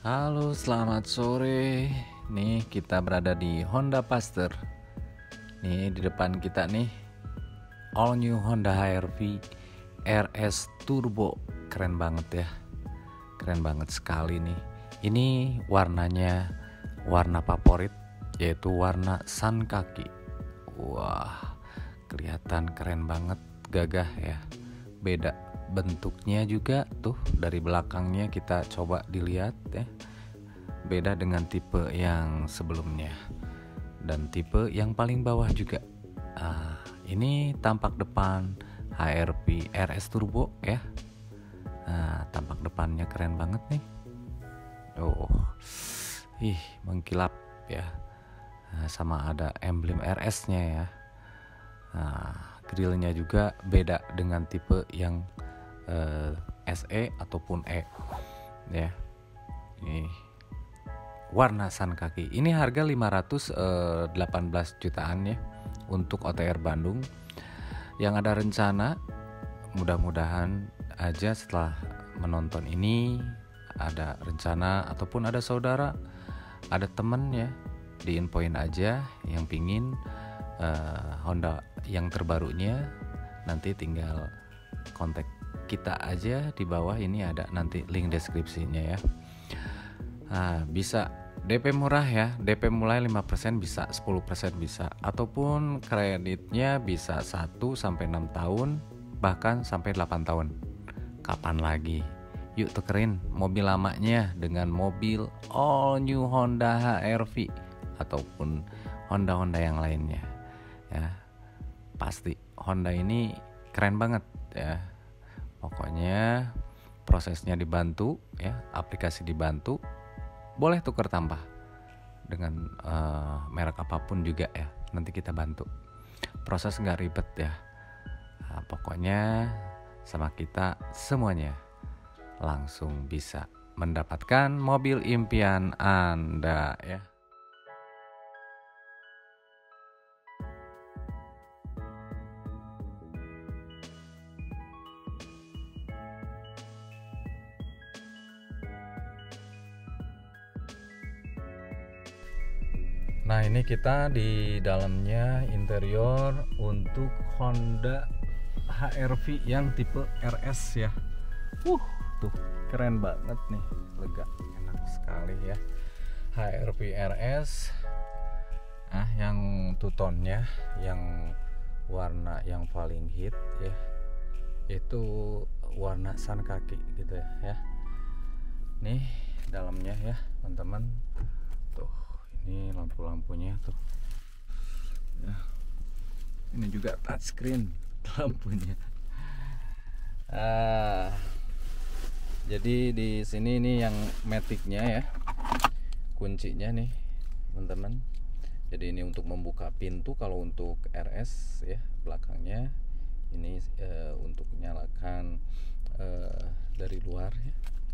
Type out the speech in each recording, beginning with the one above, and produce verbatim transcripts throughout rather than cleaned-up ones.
Halo, selamat sore. Nih kita berada di Honda Pasteur. Nih di depan kita nih all new Honda H R V R S Turbo. Keren banget ya. Keren banget sekali nih. Ini warnanya warna favorit, yaitu warna sun kaki. Wah, kelihatan keren banget, gagah ya. Beda bentuknya juga tuh, dari belakangnya kita coba dilihat ya, beda dengan tipe yang sebelumnya dan tipe yang paling bawah juga. Ah, ini tampak depan H R V R S Turbo ya. Nah, tampak depannya keren banget nih. Oh, ih mengkilap ya. Nah, sama ada emblem R S-nya ya. Nah, grillnya juga beda dengan tipe yang Uh, S E ataupun E ya. Ini warna sun kaki. Ini harga lima ratus delapan belas jutaan ya untuk O T R Bandung. Yang ada rencana, mudah-mudahan aja setelah menonton ini ada rencana ataupun ada saudara, ada temen ya, diinfoin aja yang pingin uh, Honda yang terbarunya, nanti tinggal kontak kita aja di bawah ini, ada nanti link deskripsinya ya. Nah, bisa D P murah ya, D P mulai lima persen bisa, sepuluh persen bisa, ataupun kreditnya bisa satu sampai enam tahun, bahkan sampai delapan tahun. Kapan lagi? Yuk tukerin mobil lamanya dengan mobil all new Honda H R V ataupun Honda-Honda yang lainnya ya. Pasti Honda ini keren banget ya. Pokoknya prosesnya dibantu ya, aplikasi dibantu, boleh tuker tambah dengan uh, merek apapun juga ya, nanti kita bantu. Proses nggak ribet ya. Nah, pokoknya sama kita semuanya langsung bisa mendapatkan mobil impian Anda ya. Nah, ini kita di dalamnya interior untuk Honda H R V yang tipe R S ya. Uh, tuh keren banget nih, lega, enak sekali ya. H R V R S. Ah, yang two-tone-nya, yang warna yang paling hit ya, itu warna sun kaki gitu ya. ya. Nih dalamnya ya, teman-teman. Tuh. Ini lampu-lampunya tuh ya. Ini juga touchscreen lampunya. Ah, jadi di sini ini yang matic-nya ya, kuncinya nih teman-teman. Jadi ini untuk membuka pintu. Kalau untuk R S ya, belakangnya ini uh, untuk nyalakan uh, dari luar ya.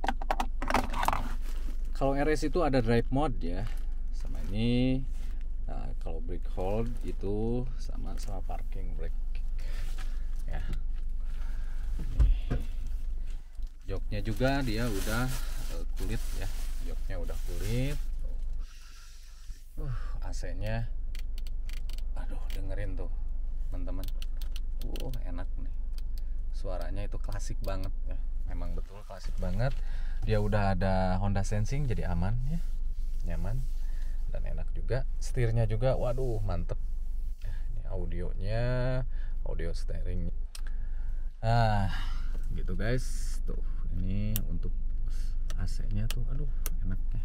Kalau R S itu ada drive mode ya, sama ini. Nah, kalau brake hold itu sama sama parking brake ya. Nih. Joknya juga dia udah uh, kulit ya, joknya udah kulit. Uh, A C-nya, aduh dengerin tuh teman-teman. Uh, enak nih. Suaranya itu klasik banget ya. Memang betul klasik banget. Dia udah ada Honda Sensing, jadi aman ya, nyaman dan enak juga. Setirnya juga, waduh mantep. Ini audionya, audio steering. Ah, gitu guys. Tuh, ini untuk A C-nya tuh, aduh enak ya.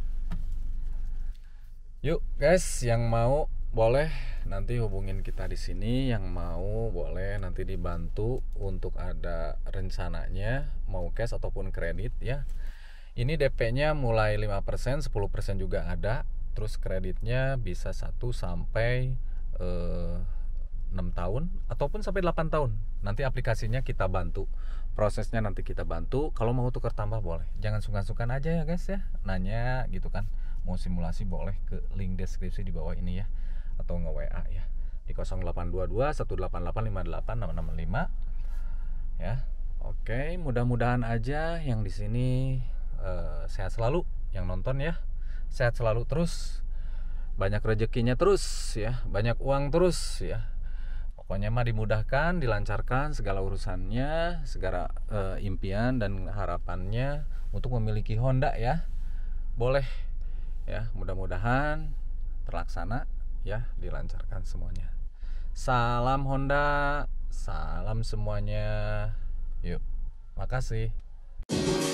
Yuk guys, yang mau boleh nanti hubungin kita di sini. Yang mau boleh nanti dibantu untuk ada rencananya mau cash ataupun kredit ya. Ini D P-nya mulai lima persen, sepuluh persen juga ada. Terus kreditnya bisa satu sampai enam tahun ataupun sampai delapan tahun. Nanti aplikasinya kita bantu. Prosesnya nanti kita bantu. Kalau mau tukar tambah boleh. Jangan sungkan-sungkan aja ya guys ya. Nanya gitu kan. Mau simulasi boleh ke link deskripsi di bawah ini ya. Atau nge-W A ya. Di nol delapan dua dua satu delapan delapan lima delapan enam enam lima ya. Oke, mudah-mudahan aja yang di sini uh, sehat selalu yang nonton ya. Sehat selalu terus, banyak rezekinya terus ya, banyak uang terus ya. Pokoknya mah dimudahkan, dilancarkan segala urusannya, segala e, impian dan harapannya untuk memiliki Honda ya. Boleh ya, mudah-mudahan terlaksana ya, dilancarkan semuanya. Salam Honda, salam semuanya. Yuk, makasih.